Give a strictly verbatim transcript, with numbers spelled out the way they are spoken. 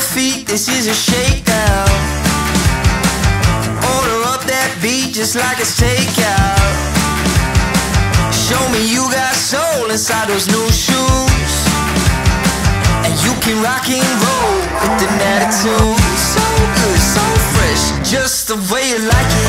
your feet, this is a shakedown. Order up that beat just like it's takeout. Show me you got soul inside those new shoes, and you can rock and roll with an attitude. So good, so fresh, just the way you like it.